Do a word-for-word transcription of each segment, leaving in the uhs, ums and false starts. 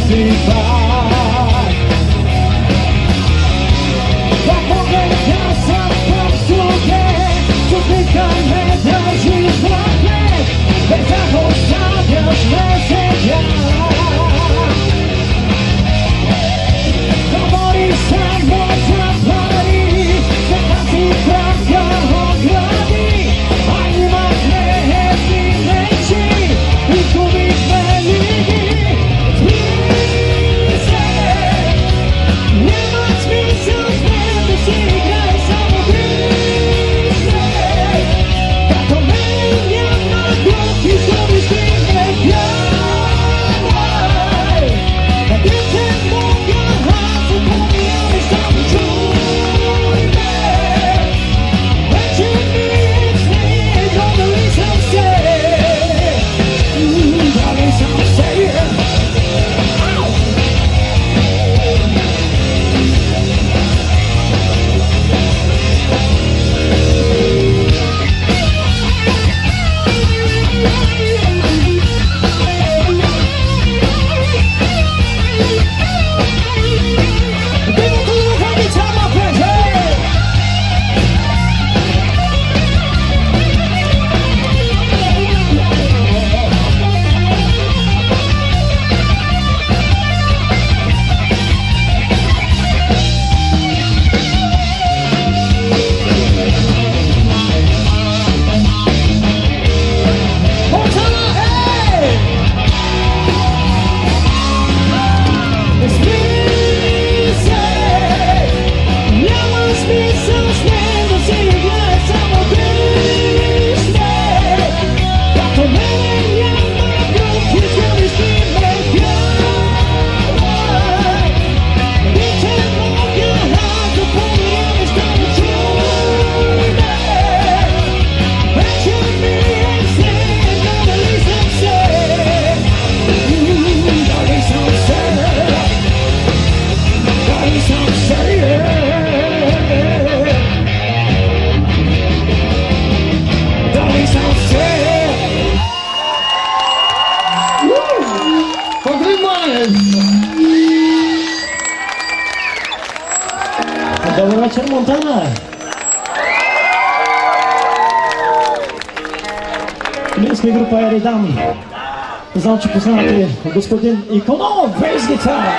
Добър вечер, Монтана! Ние сме група Еридам. Знам, че познавате господин Иконов, бейс гитара!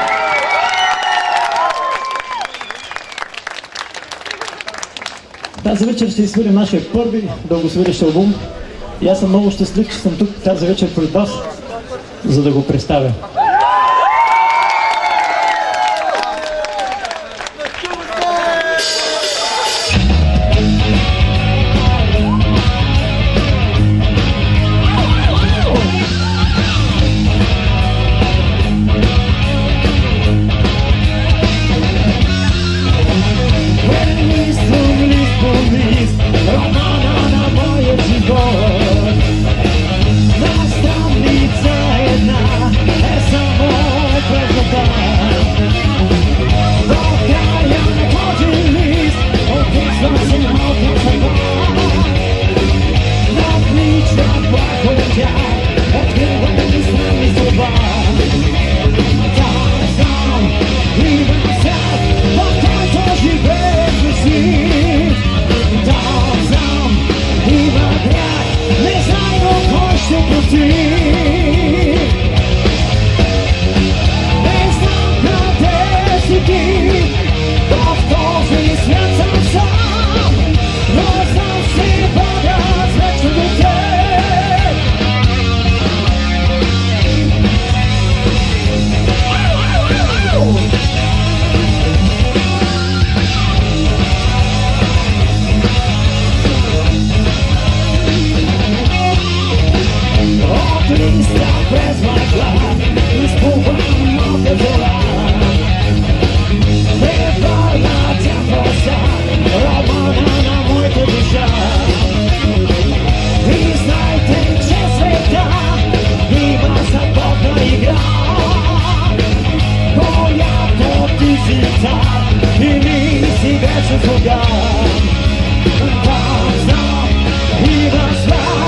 Тази вечер ще изсвирим нашия първи дългосвирещ албум. И аз съм много щастлив, че съм тук тази вечер пред вас, за да го представя.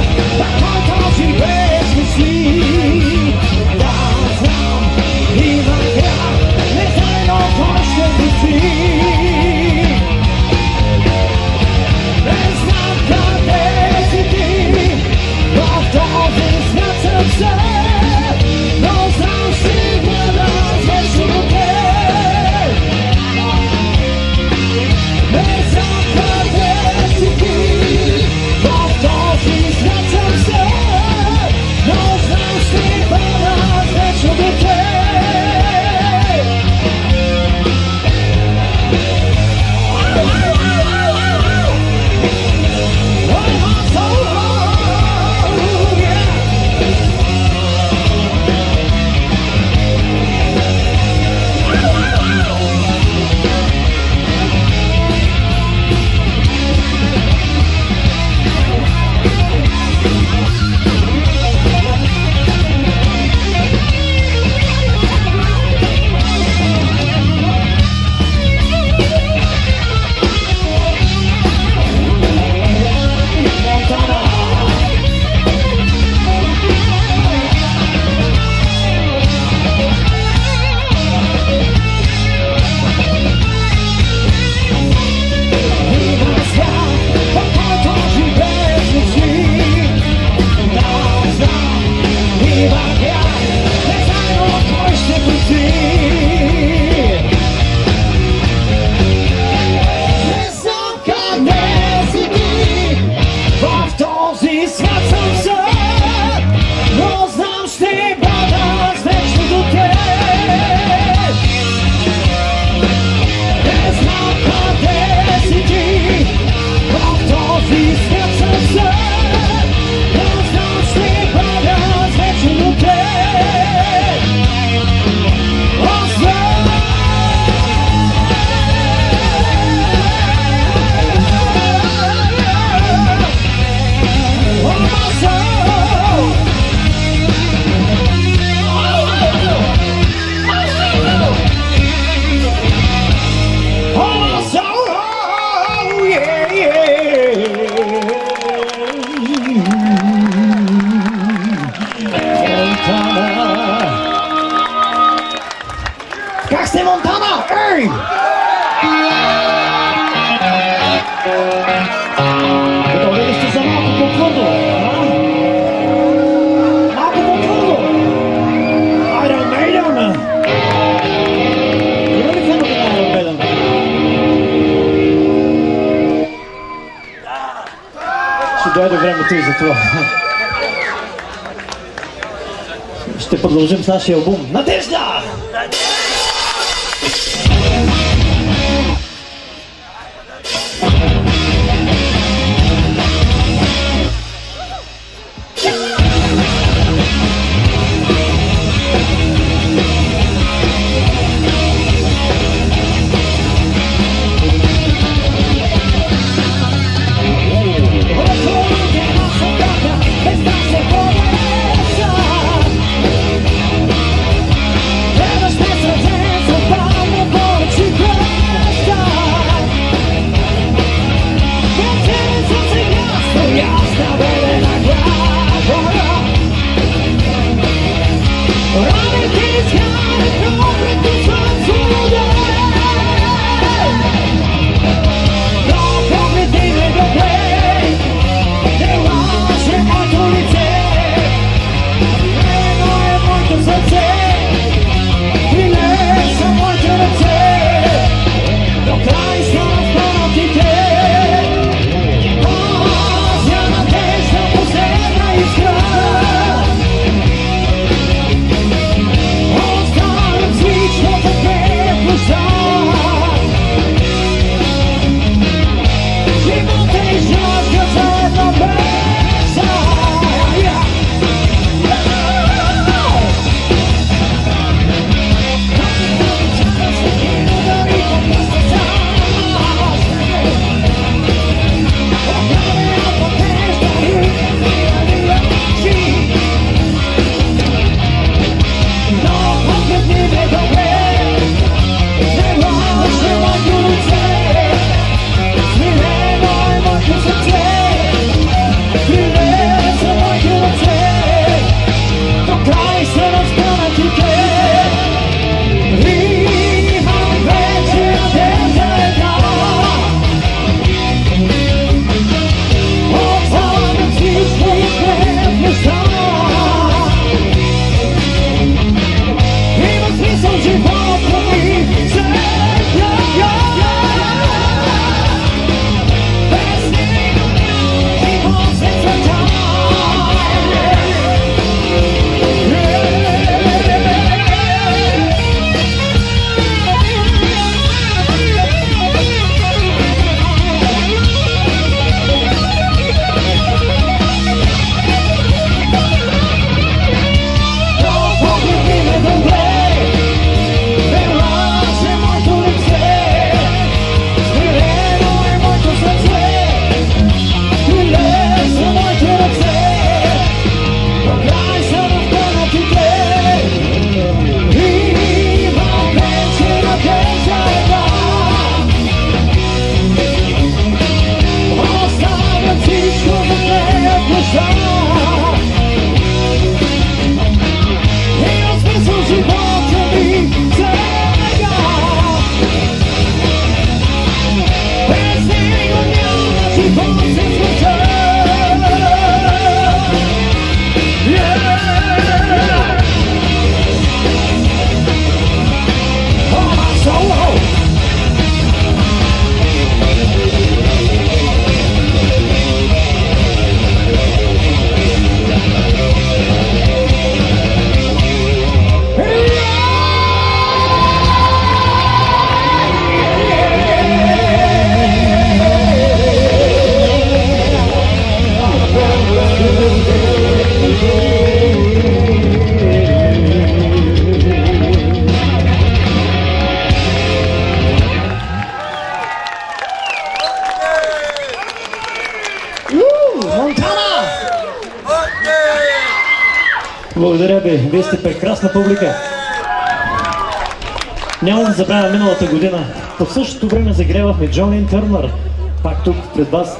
He Как сте, Монтана? Ей! Готови ли сте за малко по-твърдо? Малко по-твърдо! Iron Maiden! Има ли фенове на Iron Maiden? Ще дойде времето и за това. Ще продължим с нашия албум Надежда! Благодаря ви, вие сте прекрасна публика. Няма да забравя миналата година. По същото време загревахме Джони Търнър, пак тук пред вас.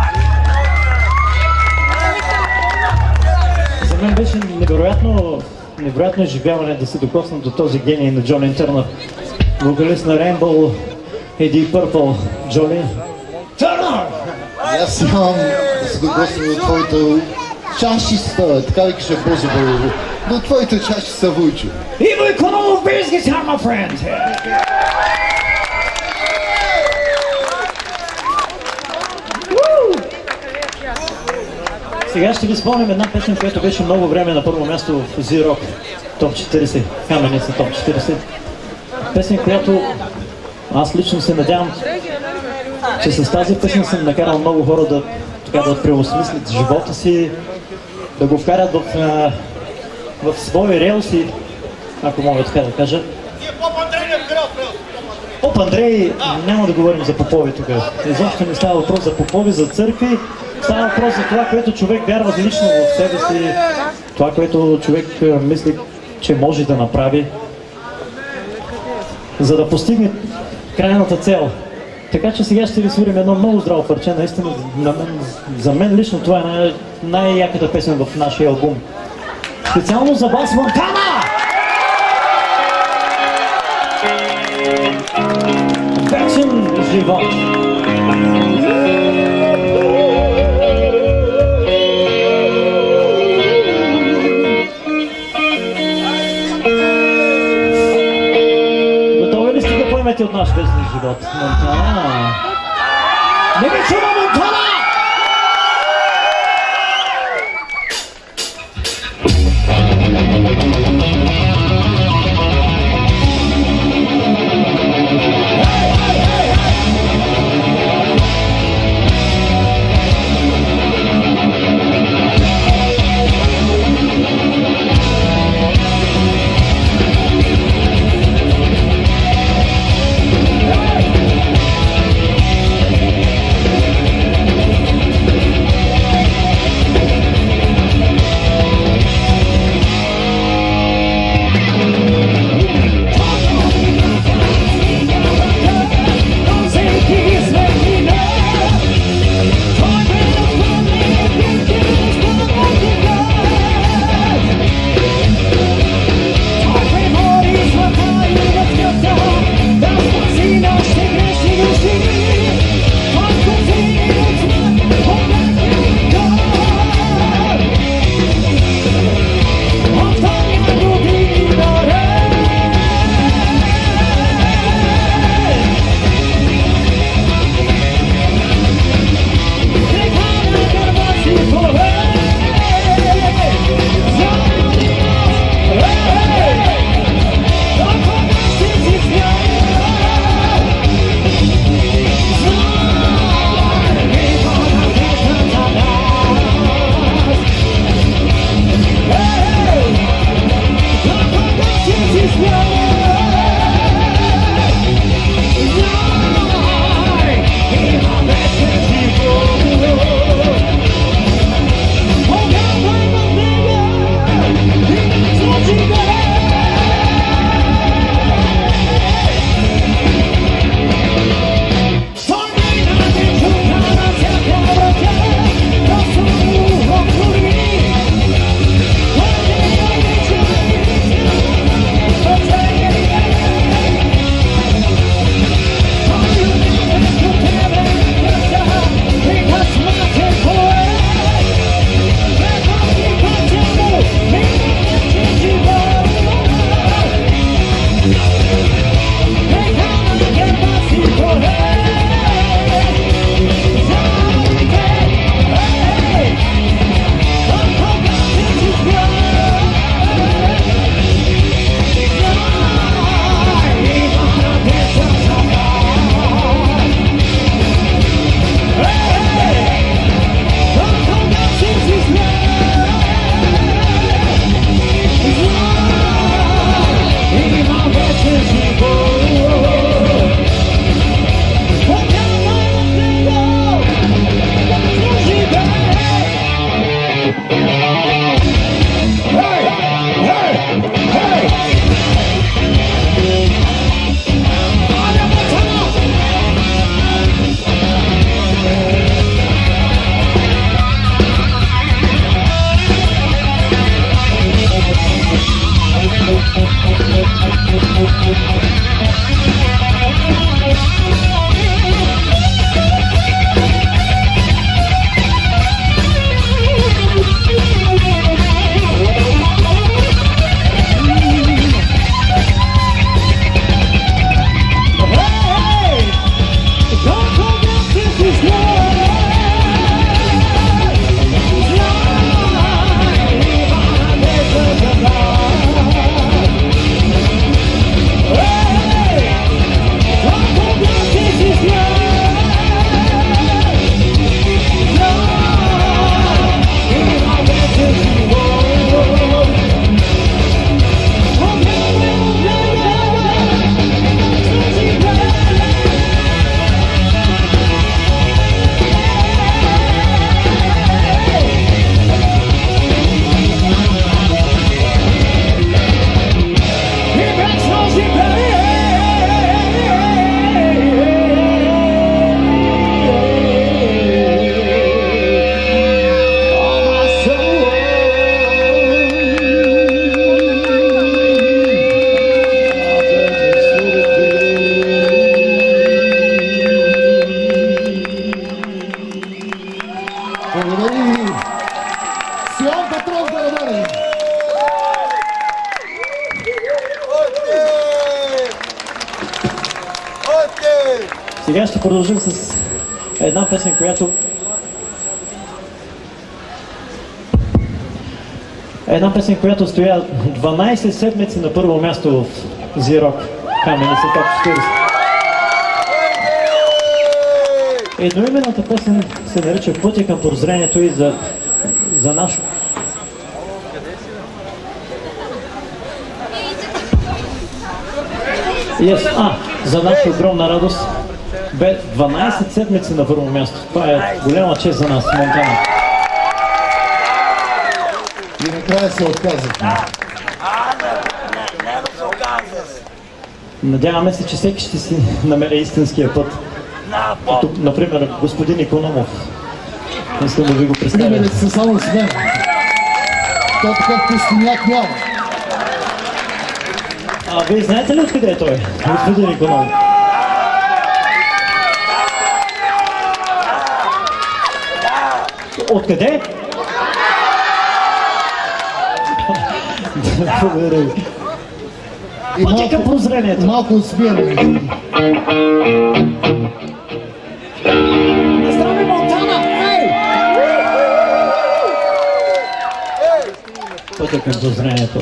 За мен беше невероятно невероятно изживяване да се докосна до този гений на Джони Търнър. Вокалист на Rainbow и Deep Purple, Джони Търнър! Аз имам да се докосна до твоята чашиста, така ли каже Боже Българо, до твоите чаши са Войчо. Иво Икономов, bass guitar, my friend! Сега ще ви спомням една песен, която беше много време на първо място в Z-Rock Топ четиридесет, Каменица Топ четиридесет. Песен, която аз лично се надявам, че с тази песен съм накарал много хора да, така, да преосмислят живота си, да го вкарат в, в свои релси, ако мога така да кажа. Поп Андрей, няма да говорим за попови тук. Изобщо не става въпрос за попови, за църкви. Става въпрос за това, което човек вярва лично в себе си, това, което човек мисли, че може да направи, за да постигне крайната цел. Така че сега ще ви свирим едно много здраво парче. Наистина, на мен, за мен лично това е най- най-яката песен в нашия албум. Специално за вас, Монтана! Вечен живот! От наш вечен живот. Монтана! Не ви чува, Монтана! Сега ще продължим с една песен, която една песен, която стоя дванайсет седмици на първо място в Z-Rock Каменица Топ четирийсет. Едноименната песен се нарича Пътя към прозрението и за, за нашо. Yes. А, за наша огромна радост бе дванайсет седмици на първо място. Това е голяма чест за нас, Монтана. И накрая се отказахме. Надяваме се, че всеки ще си намери истинския път. Тук, например, господин Икономов. Не искам да ви го представя. Примерите са само с мен. То такъв пустиняк няма. А вие знаете ли откъде е той? Господин Икономов. Откъде? Благодаря ви. Пътя към прозрението. Малко отсмиране. Здравей, Монтана! Пътя към прозрението.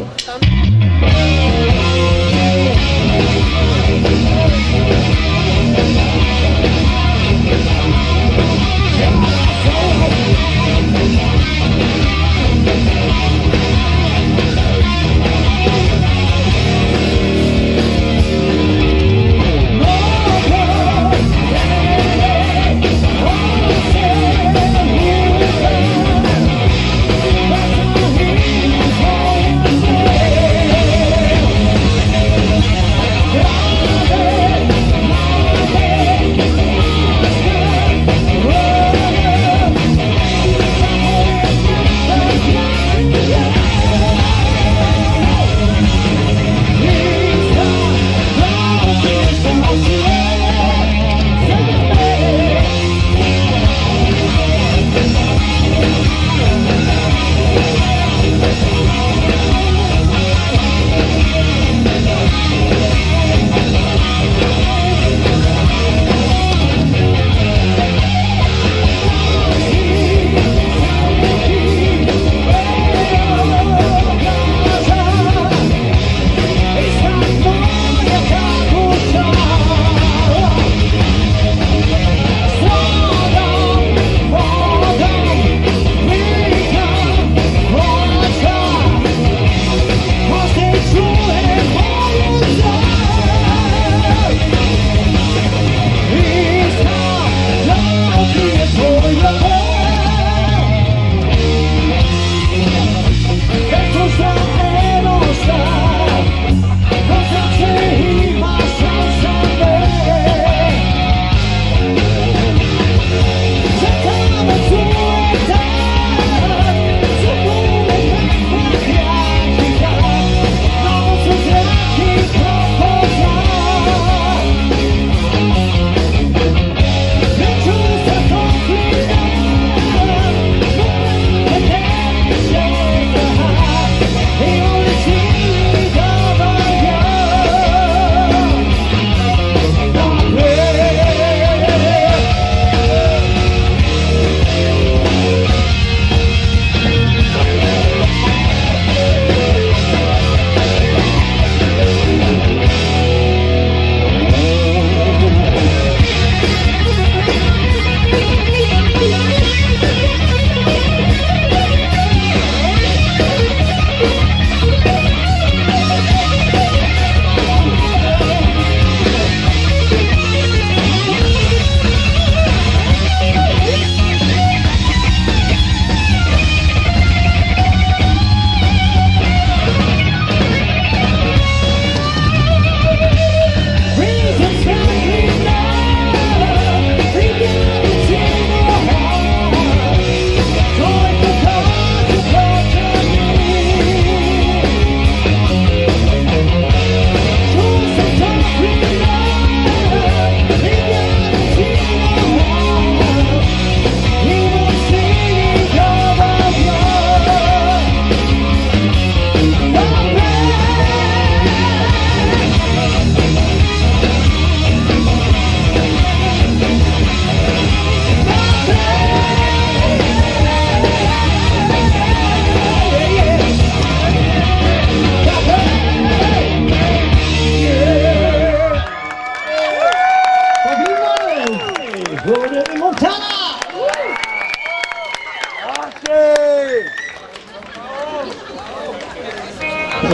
Yeah.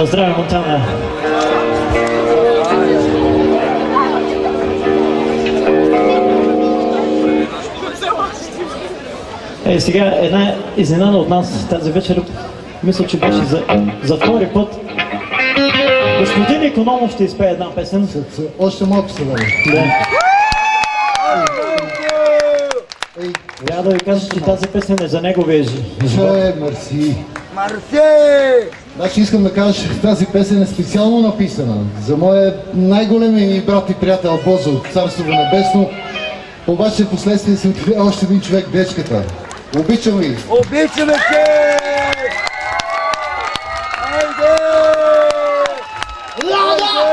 Здраве, Монтана! Е, сега една изненада от нас тази вечер, мисля, че беше за, за втори път. Господин Икономов ще изпее една песен. Още малко се даде. Да. Трябва да ви кажа, че тази песен е за неговия живот. Е, мерси. Мерси! Значи искам да кажа, че тази песен е специално написана за моя най-големи брат и приятел Бозо от Царството небесно. Обаче в последствие се отвие още един човек, дечката. Обичам ви! Обичаме те! Айде! Лада!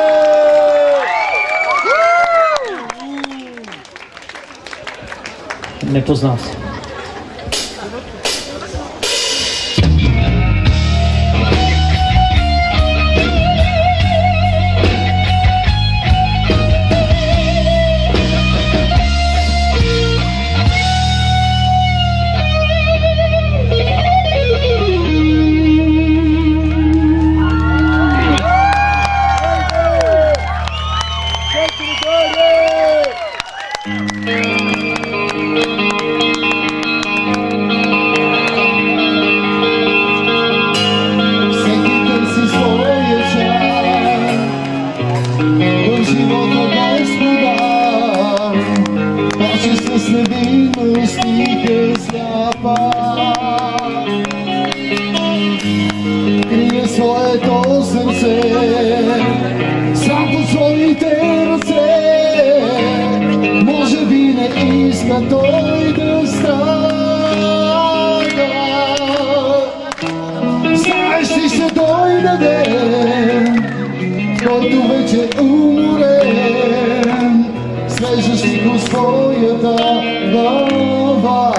Не познат. Крие своето сърце сам по своите ръце. Може би не иска той да страда. Знаеш ли, ще дойде ден, в който вече уморен, свеждаш ли го своята глава.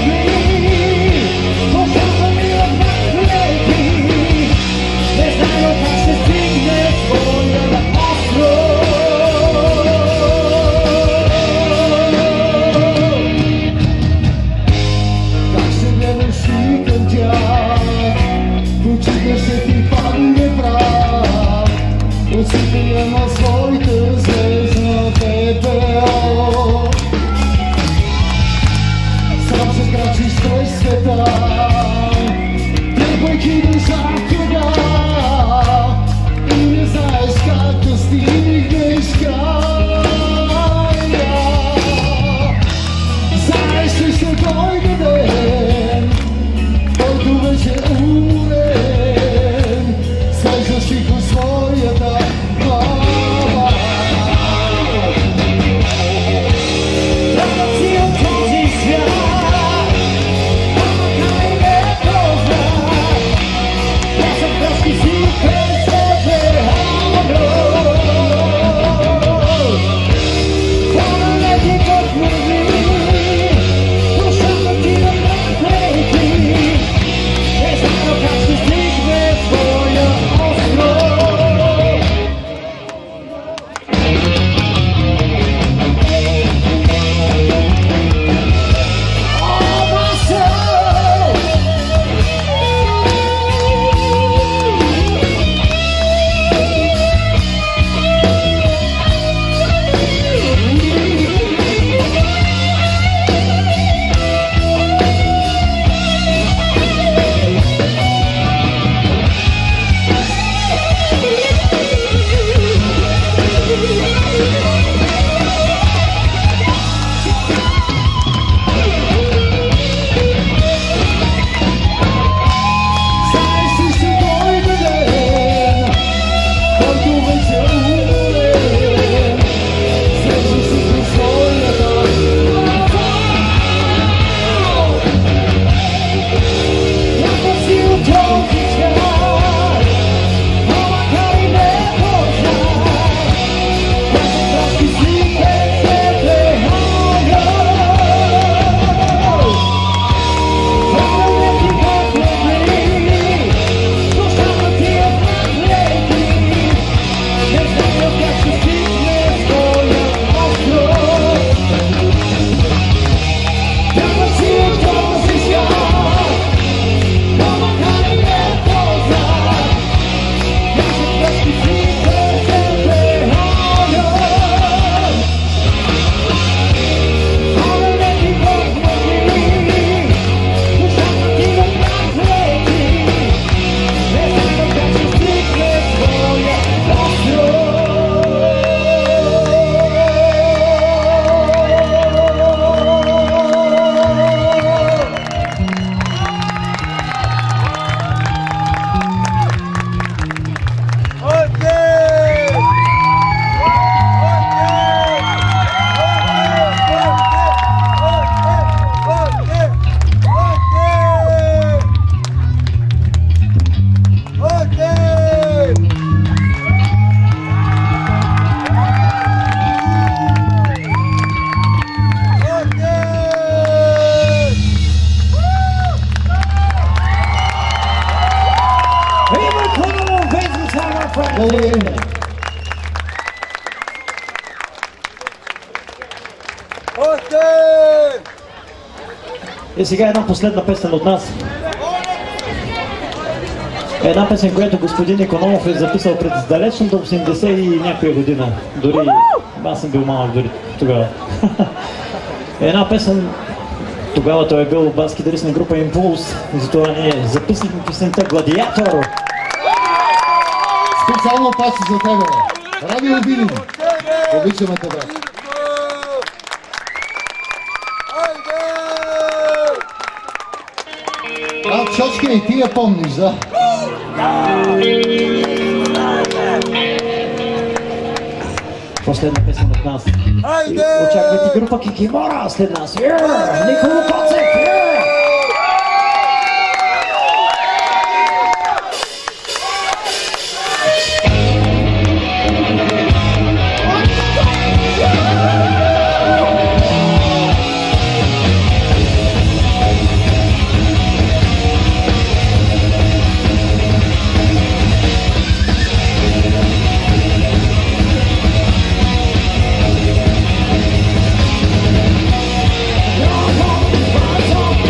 Let's Благодарим. Още! И сега една последна песен от нас. Една песен, която господин Икономов е записал пред далечната осемдесет и някоя година. Дори аз съм бил малък дори тогава. Една песен, тогава той е бил бас-китарист на група Импулс, и затова ние записахме песента Гладиатор. Специално паче за тебе. Радио Видин. Обичаме те, брат. А, Чочка, и ти я помниш, да? Последна песен от нас. Хайде! Очаквайте група Кикимора след нас. Yeah! Николо Коцек! Yeah! Don't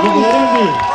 Благодарим ви!